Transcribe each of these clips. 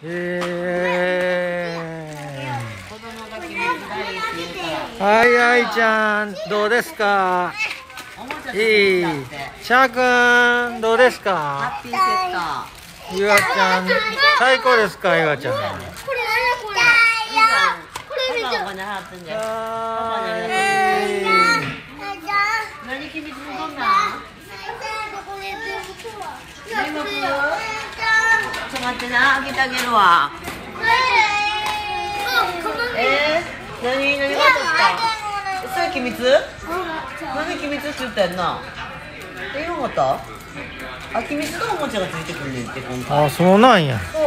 子供が決める大好きだから。 はい、愛ちゃん、どうですか。 おもちゃ作いいったって。。 シャーくん、どうですか。 ハッピーセット。 ゆあちゃん、最高ですか、ゆあちゃん。 これ何これ。これ見て。 パパお金払ってんじゃん。パパはにありがとう。何秘密のどんなん？ちょっと待ってな、開けてあげるわ。何が取った？それ機密？何機密って言ったやんな。よかった？あ、機密のおもちゃがついてくるねんって今回。 あ、そうなんや。 そう。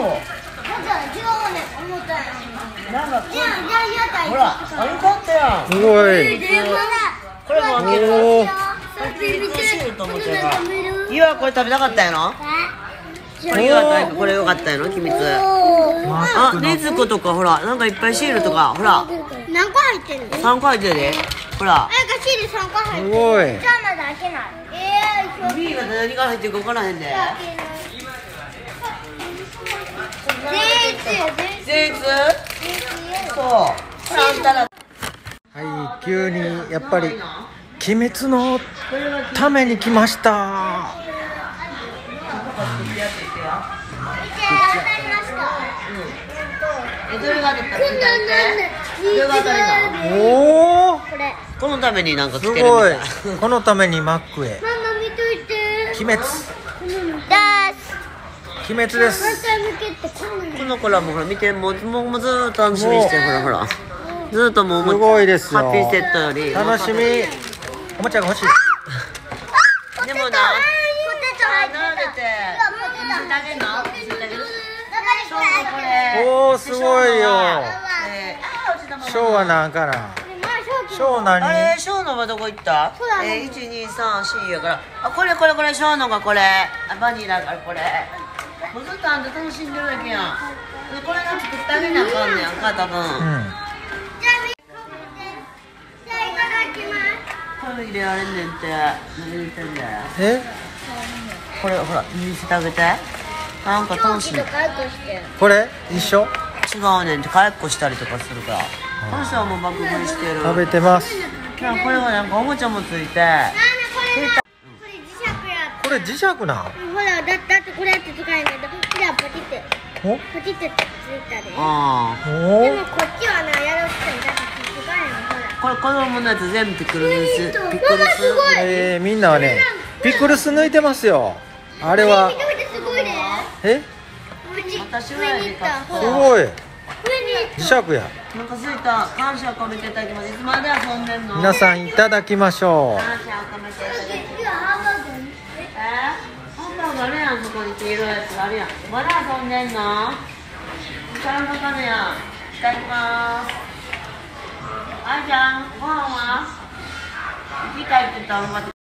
なんかほら、あよかったやん。 すごい。 これも開ける。 おお。 これシールとおもちゃが。いや、これ食べなかったやろ？これがこれよかったやろ、機密。あ、ねずことかほら、なんかいっぱいシールとかほら。 何個入ってるの 3個入ってるで。ほら。 シール3個入ってる。 すごい。 じゃあまだ開けない。 ビーが何が入ってるか分からへんで。全員そう。これあんたら。 はい、急にやっぱり鬼滅のために来ました。 どれが出た？ おお。 このためになんか来すてるみごいたい。。 このためにマックへ。 ママ見といて。 鬼滅。鬼滅です。 この子らもほら見て、もうずーっと楽しみにして、ほらほら。ずーっともうすごいですよ。 ハッピーセットより。 楽しみ。おもちゃが欲しい。 でもな、 ポテト入ってなんでって。見せてあげんの？見せてあげる？これ。 おお、すごいよ。ショーはなんかな。ショーあ何？ れ、ショーノはどこ行った？1、2、3、4やから。あ、これ、ショーノがこれ。あ、バニラがこれ。もうずっとあんた楽しんでるだけやん。これが作ってあげなあかんねやんか、多分。 うん。 これ入れられんねんって。何入れてんだよ。 え？ これ、ほら、見せてあげて。なんか楽しい。違これ一緒？ うねんって、かえっこしたりとかするから。この人はもう爆食いしてる。 食べてます。 これはなんかおもちゃもついて。 これ磁石なん？ ほら、だってこれやって使えないと、ほら、ポチってついたで。 ああ。 おでお。 もこっちはな、やろうって言ったら使えないほら。 これ子供のやつ全部ピクルス。 ママすごい。 みんなはね、ピクルス抜いてますよ。あれは。 見てみて、すごいね。 え？ 私はやりた。 すごい。 上に磁石や。 お腹すいた。感謝を込めていただきます。いつまで遊んでんの？ 皆さんいただきましょう。 感謝を込めていただきます。 ハンバーグハンバーグあるやん、そこに黄色いやつあるやん。まだ遊んでんの？時間かかるやん。いただきます。あいちゃん、ご飯は？次回って言ったら